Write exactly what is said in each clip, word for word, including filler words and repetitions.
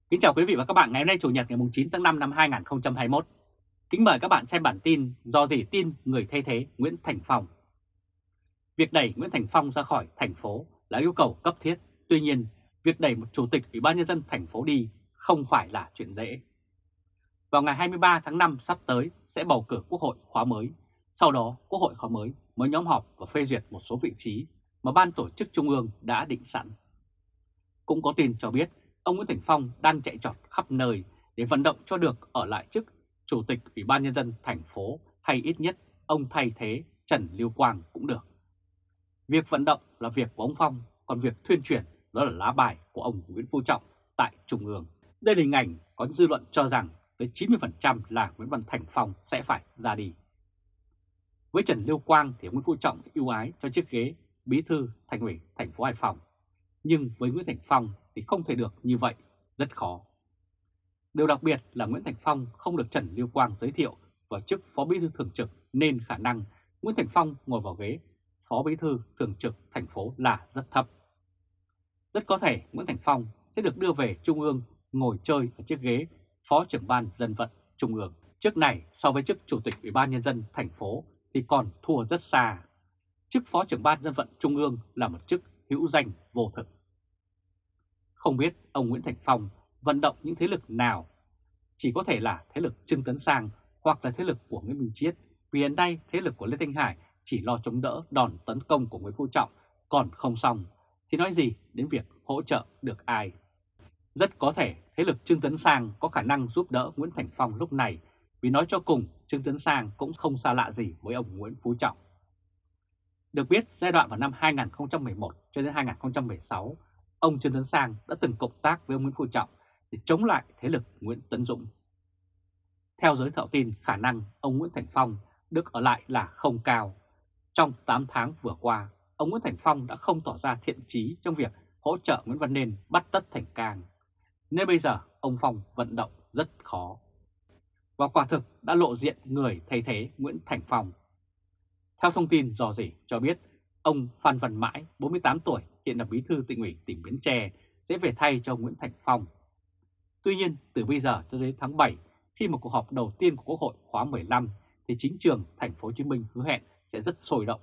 Kính chào quý vị và các bạn ngày hôm nay Chủ nhật ngày chín tháng năm năm hai nghìn không trăm hai mươi mốt. Kính mời các bạn xem bản tin do gì tin người thay thế Nguyễn Thành Phong. Việc đẩy Nguyễn Thành Phong ra khỏi thành phố là yêu cầu cấp thiết. Tuy nhiên, việc đẩy một chủ tịch Ủy ban nhân dân thành phố đi không phải là chuyện dễ. Vào ngày hai mươi ba tháng năm sắp tới sẽ bầu cử Quốc hội khóa mới. Sau đó, Quốc hội khóa mới mới nhóm họp và phê duyệt một số vị trí mà Ban Tổ chức Trung ương đã định sẵn. Cũng có tin cho biết ông Nguyễn Thành Phong đang chạy trọt khắp nơi để vận động cho được ở lại chức Chủ tịch Ủy ban nhân dân thành phố, hay ít nhất ông thay thế Trần Lưu Quang cũng được. Việc vận động là việc của ông Phong, còn việc tuyên truyền đó là lá bài của ông Nguyễn Phú Trọng tại Trung ương. Đây là hình ảnh có dư luận cho rằng tới chín mươi phần trăm là Nguyễn Văn Thành Phong sẽ phải ra đi. Với Trần Lưu Quang thì ông Nguyễn Phú Trọng ưu ái cho chiếc ghế bí thư Thành ủy thành phố Hải Phòng. Nhưng với Nguyễn Thành Phong thì không thể được như vậy, rất khó. Điều đặc biệt là Nguyễn Thành Phong không được Trần Lưu Quang giới thiệu vào chức Phó Bí thư Thường trực nên khả năng Nguyễn Thành Phong ngồi vào ghế Phó Bí thư Thường trực thành phố là rất thấp. Rất có thể Nguyễn Thành Phong sẽ được đưa về Trung ương ngồi chơi ở chiếc ghế Phó trưởng ban dân vận Trung ương. Chức này so với chức Chủ tịch Ủy ban nhân dân thành phố thì còn thua rất xa. Chức Phó trưởng ban dân vận Trung ương là một chức hữu danh vô thực. Không biết ông Nguyễn Thành Phong vận động những thế lực nào, chỉ có thể là thế lực Trương Tấn Sang hoặc là thế lực của Nguyễn Minh Chiết, vì hiện nay thế lực của Lê Thanh Hải chỉ lo chống đỡ đòn tấn công của Nguyễn Phú Trọng còn không xong, thì nói gì đến việc hỗ trợ được ai. Rất có thể thế lực Trương Tấn Sang có khả năng giúp đỡ Nguyễn Thành Phong lúc này, vì nói cho cùng Trương Tấn Sang cũng không xa lạ gì với ông Nguyễn Phú Trọng. Được biết, giai đoạn vào năm hai nghìn không trăm mười một cho đến hai nghìn không trăm mười sáu, ông Trương Tấn Sang đã từng cộng tác với ông Nguyễn Phú Trọng để chống lại thế lực Nguyễn Tấn Dũng. Theo giới thạo tin, khả năng ông Nguyễn Thành Phong được ở lại là không cao. Trong tám tháng vừa qua, ông Nguyễn Thành Phong đã không tỏ ra thiện chí trong việc hỗ trợ Nguyễn Văn Nên bắt Tất Thành Cang, nên bây giờ ông Phong vận động rất khó. Và quả thực đã lộ diện người thay thế Nguyễn Thành Phong. Theo thông tin rò rỉ cho biết, ông Phan Văn Mãi, bốn mươi tám tuổi, hiện là bí thư tỉnh ủy tỉnh Bến Tre, sẽ về thay cho Nguyễn Thành Phong. Tuy nhiên, từ bây giờ cho đến tháng bảy, khi một cuộc họp đầu tiên của Quốc hội khóa mười lăm, thì chính trường thành phố Hồ Chí Minh hứa hẹn sẽ rất sôi động.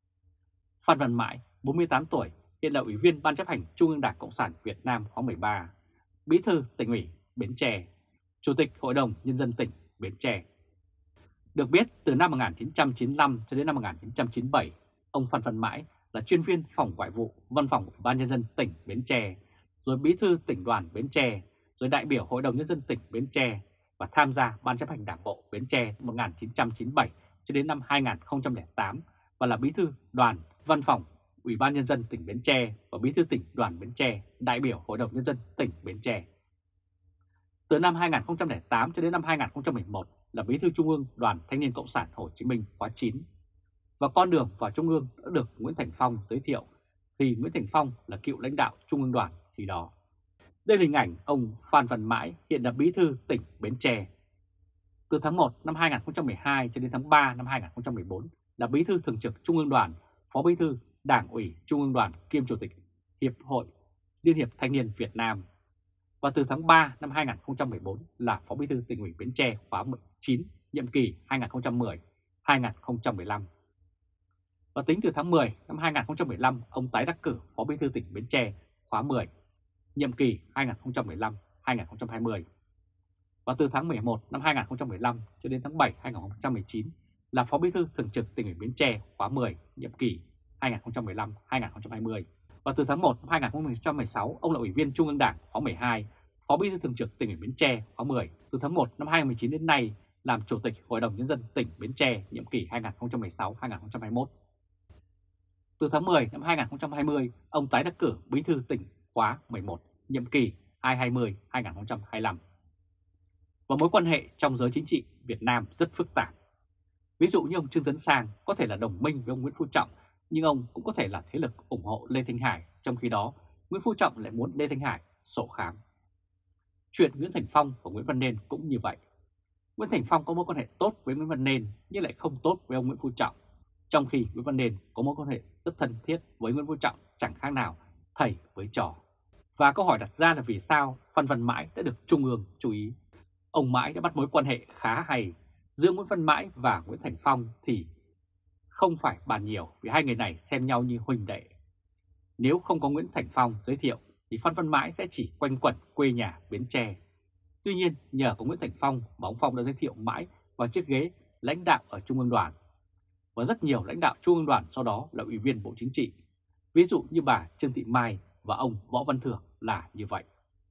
Phan Văn Mãi, bốn mươi tám tuổi, hiện là Ủy viên Ban chấp hành Trung ương Đảng Cộng sản Việt Nam khóa mười ba, bí thư tỉnh ủy Bến Tre, Chủ tịch Hội đồng Nhân dân tỉnh Bến Tre. Được biết, từ năm một nghìn chín trăm chín mươi lăm cho đến năm một nghìn chín trăm chín mươi bảy, ông Phan Văn Mãi là chuyên viên phòng ngoại vụ Văn phòng Ủy ban nhân dân tỉnh Bến Tre, rồi bí thư tỉnh đoàn Bến Tre, rồi đại biểu Hội đồng Nhân dân tỉnh Bến Tre và tham gia Ban chấp hành Đảng bộ Bến Tre một nghìn chín trăm chín mươi bảy cho đến năm hai nghìn không trăm lẻ tám và là bí thư đoàn Văn phòng Ủy ban Nhân dân tỉnh Bến Tre và bí thư tỉnh đoàn Bến Tre, đại biểu Hội đồng Nhân dân tỉnh Bến Tre. Từ năm hai nghìn không trăm lẻ tám cho đến năm hai nghìn không trăm mười một là bí thư Trung ương Đoàn Thanh niên Cộng sản Hồ Chí Minh khóa chín. Và con đường vào Trung ương đã được Nguyễn Thành Phong giới thiệu, vì Nguyễn Thành Phong là cựu lãnh đạo Trung ương Đoàn khi đó. Đây là hình ảnh ông Phan Văn Mãi, hiện là bí thư tỉnh Bến Tre. Từ tháng một năm hai nghìn không trăm mười hai cho đến tháng ba năm hai nghìn không trăm mười bốn là bí thư thường trực Trung ương Đoàn, phó bí thư Đảng ủy Trung ương Đoàn kiêm chủ tịch Hiệp hội Liên hiệp Thanh niên Việt Nam. Và từ tháng ba năm hai nghìn không trăm mười bốn là phó bí thư tỉnh ủy Bến Tre khóa mười chín, nhiệm kỳ hai nghìn không trăm mười đến hai nghìn không trăm mười lăm. Và tính từ tháng mười năm hai nghìn không trăm mười lăm, ông tái đắc cử phó bí thư tỉnh Bến Tre khóa mười, nhiệm kỳ hai nghìn không trăm mười lăm đến hai nghìn không trăm hai mươi. Và từ tháng mười một năm hai nghìn không trăm mười lăm cho đến tháng bảy năm hai nghìn không trăm mười chín là phó bí thư thường trực tỉnh ủy Bến Tre khóa mười, nhiệm kỳ hai nghìn không trăm mười lăm đến hai nghìn không trăm hai mươi. Và từ tháng một năm hai nghìn không trăm mười sáu, ông là Ủy viên Trung ương Đảng khóa mười hai, phó bí thư thường trực tỉnh ủy Bến Tre khóa mười. Từ tháng một năm hai nghìn không trăm mười chín đến nay làm Chủ tịch Hội đồng Nhân dân tỉnh Bến Tre, nhiệm kỳ hai nghìn không trăm mười sáu đến hai nghìn không trăm hai mươi mốt. Từ tháng mười năm hai nghìn không trăm hai mươi, ông tái đắc cử bí thư tỉnh khóa mười một, nhiệm kỳ hai nghìn không trăm hai mươi đến hai nghìn không trăm hai mươi lăm. Và mối quan hệ trong giới chính trị Việt Nam rất phức tạp. Ví dụ như ông Trương Tấn Sang có thể là đồng minh với ông Nguyễn Phú Trọng, nhưng ông cũng có thể là thế lực ủng hộ Lê Thanh Hải, trong khi đó Nguyễn Phú Trọng lại muốn Lê Thanh Hải sổ khám. Chuyện Nguyễn Thành Phong và Nguyễn Văn Nên cũng như vậy. Nguyễn Thành Phong có mối quan hệ tốt với Nguyễn Văn Nên nhưng lại không tốt với ông Nguyễn Phú Trọng, trong khi Nguyễn Văn Nên có mối quan hệ rất thân thiết với Nguyễn Phú Trọng, chẳng khác nào thầy với trò. Và câu hỏi đặt ra là vì sao Phan Văn Mãi đã được Trung ương chú ý? Ông Mãi đã bắt mối quan hệ khá hay. Giữa Nguyễn Văn Mãi và Nguyễn Thành Phong thì không phải bàn nhiều vì hai người này xem nhau như huynh đệ. Nếu không có Nguyễn Thành Phong giới thiệu thì Phan Văn Mãi sẽ chỉ quanh quẩn quê nhà Bến Tre. Tuy nhiên nhờ có Nguyễn Thành Phong mà ông Phong đã giới thiệu Mãi vào chiếc ghế lãnh đạo ở Trung ương Đoàn. Và rất nhiều lãnh đạo Trung ương Đoàn sau đó là ủy viên Bộ Chính trị. Ví dụ như bà Trương Thị Mai và ông Võ Văn Thưởng là như vậy.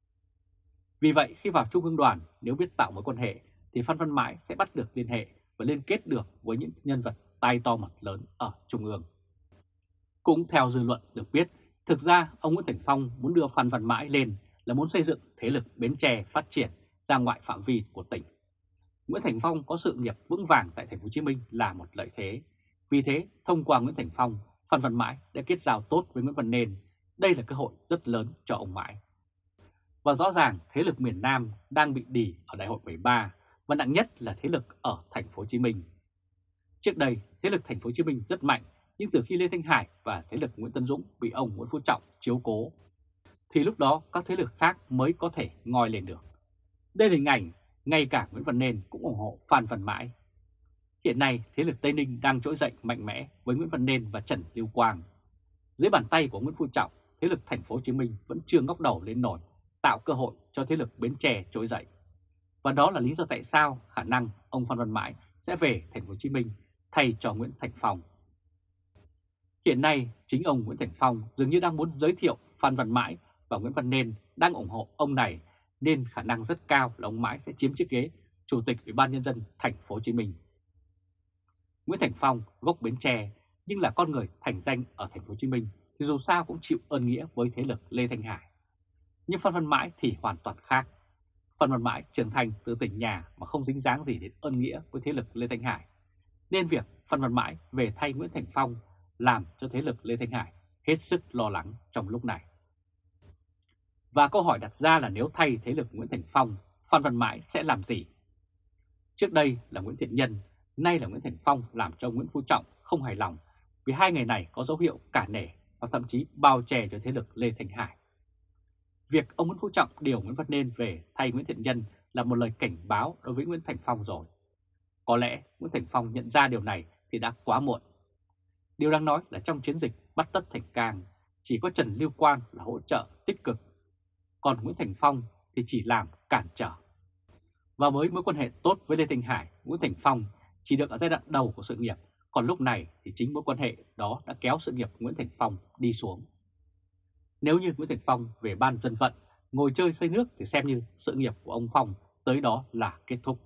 Vì vậy khi vào Trung ương Đoàn, nếu biết tạo mối quan hệ thì Phan Văn Mãi sẽ bắt được liên hệ và liên kết được với những nhân vật tay to mặt lớn ở Trung ương. Cũng theo dư luận được biết, thực ra ông Nguyễn Thành Phong muốn đưa Phan Văn Mãi lên là muốn xây dựng thế lực Bến Tre phát triển ra ngoài phạm vi của tỉnh. Nguyễn Thành Phong có sự nghiệp vững vàng tại thành phố Hồ Chí Minh là một lợi thế. Vì thế, thông qua Nguyễn Thành Phong, Phan Văn Mãi đã kết giao tốt với Nguyễn Văn Nên. Đây là cơ hội rất lớn cho ông Mãi. Và rõ ràng thế lực miền Nam đang bị đì ở Đại hội mười ba và nặng nhất là thế lực ở thành phố Hồ Chí Minh. Trước đây, thế lực thành phố Hồ Chí Minh rất mạnh, nhưng từ khi Lê Thanh Hải và thế lực Nguyễn Tấn Dũng bị ông Nguyễn Phú Trọng chiếu cố, thì lúc đó các thế lực khác mới có thể ngoi lên được. Đây là hình ảnh ngay cả Nguyễn Văn Nên cũng ủng hộ Phan Văn Mãi. Hiện nay, thế lực Tây Ninh đang trỗi dậy mạnh mẽ với Nguyễn Văn Nên và Trần Lưu Quang. Dưới bàn tay của Nguyễn Phú Trọng, thế lực thành phố Hồ Chí Minh vẫn chưa ngóc đầu lên nổi, tạo cơ hội cho thế lực Bến Tre trỗi dậy. Và đó là lý do tại sao khả năng ông Phan Văn Mãi sẽ về thành phố Hồ Chí Minh thay cho Nguyễn Thành Phong. Hiện nay, chính ông Nguyễn Thành Phong dường như đang muốn giới thiệu Phan Văn Mãi và Nguyễn Văn Nên đang ủng hộ ông này, nên khả năng rất cao là ông Mãi sẽ chiếm chiếc ghế Chủ tịch Ủy ban Nhân dân thành phố Hồ Chí Minh. Nguyễn Thành Phong gốc Bến Tre nhưng là con người thành danh ở thành phố Hồ Chí Minh thì dù sao cũng chịu ơn nghĩa với thế lực Lê Thanh Hải. Nhưng Phan Văn Mãi thì hoàn toàn khác. Phan Văn Mãi trưởng thành từ tỉnh nhà mà không dính dáng gì đến ơn nghĩa với thế lực Lê Thanh Hải. Nên việc Phan Văn Mãi về thay Nguyễn Thành Phong làm cho thế lực Lê Thanh Hải hết sức lo lắng trong lúc này. Và câu hỏi đặt ra là nếu thay thế lực Nguyễn Thành Phong, Phan Văn Mãi sẽ làm gì? Trước đây là Nguyễn Thiện Nhân, nay là Nguyễn Thành Phong làm cho Nguyễn Phú Trọng không hài lòng vì hai người này có dấu hiệu cả nể và thậm chí bao che cho thế lực Lê Thanh Hải. Việc ông Nguyễn Phú Trọng điều Nguyễn Văn Nên về thay Nguyễn Thiện Nhân là một lời cảnh báo đối với Nguyễn Thành Phong rồi. Có lẽ Nguyễn Thành Phong nhận ra điều này thì đã quá muộn. Điều đáng nói là trong chiến dịch bắt Tất Thành Cang, chỉ có Trần Lưu Quang là hỗ trợ tích cực, còn Nguyễn Thành Phong thì chỉ làm cản trở. Và với mối quan hệ tốt với Lê Thanh Hải, Nguyễn Thành Phong chỉ được ở giai đoạn đầu của sự nghiệp, còn lúc này thì chính mối quan hệ đó đã kéo sự nghiệp Nguyễn Thành Phong đi xuống. Nếu như Nguyễn Thành Phong về ban dân vận, ngồi chơi xây nước thì xem như sự nghiệp của ông Phong tới đó là kết thúc.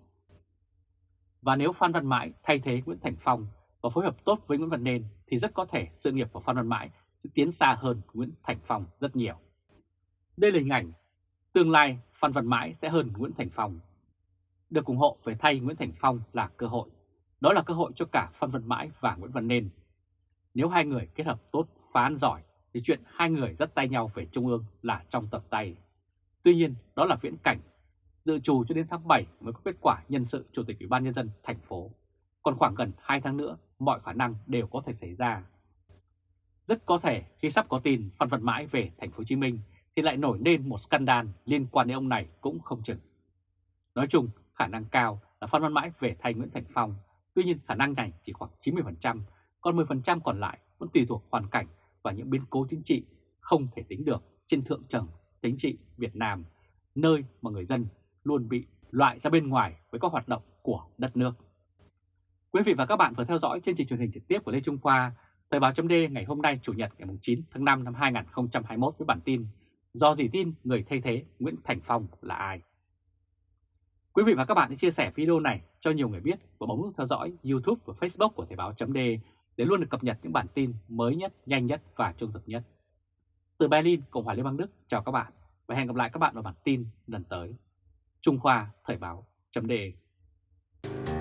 Và nếu Phan Văn Mãi thay thế Nguyễn Thành Phong và phối hợp tốt với Nguyễn Văn Nên thì rất có thể sự nghiệp của Phan Văn Mãi sẽ tiến xa hơn Nguyễn Thành Phong rất nhiều. Đây là hình ảnh tương lai Phan Văn Mãi sẽ hơn Nguyễn Thành Phong. Được ủng hộ về thay Nguyễn Thành Phong là cơ hội. Đó là cơ hội cho cả Phan Văn Mãi và Nguyễn Văn Nên. Nếu hai người kết hợp tốt, phá án giỏi thì chuyện hai người dắt tay nhau về Trung ương là trong tầm tay. Tuy nhiên đó là viễn cảnh, dự trù cho đến tháng bảy mới có kết quả nhân sự Chủ tịch Ủy ban Nhân dân thành phố. Còn khoảng gần hai tháng nữa mọi khả năng đều có thể xảy ra. Rất có thể khi sắp có tin Phan Văn Mãi về thành phố Hồ Chí Minh thì lại nổi lên một scandal liên quan đến ông này cũng không chừng. Nói chung khả năng cao là Phan Văn Mãi về thay Nguyễn Thành Phong, tuy nhiên khả năng này chỉ khoảng chín mươi phần trăm, còn mười phần trăm còn lại vẫn tùy thuộc hoàn cảnh và những biến cố chính trị không thể tính được trên thượng trầng chính trị Việt Nam, nơi mà người dân luôn bị loại ra bên ngoài với các hoạt động của đất nước. Quý vị và các bạn vừa theo dõi chương trình truyền hình trực tiếp của Lê Trung Khoa, Thời báo chấm D ngày hôm nay Chủ nhật ngày chín tháng năm năm hai nghìn không trăm hai mươi mốt với bản tin do gì tin người thay thế Nguyễn Thành Phong là ai. Quý vị và các bạn hãy chia sẻ video này cho nhiều người biết và bấm nút theo dõi YouTube và Facebook của Thời báo chấm D để luôn được cập nhật những bản tin mới nhất, nhanh nhất và trung thực nhất. Từ Berlin, Cộng hòa Liên bang Đức, chào các bạn và hẹn gặp lại các bạn vào bản tin lần tới. Trung Khoa Thời báo chấm D.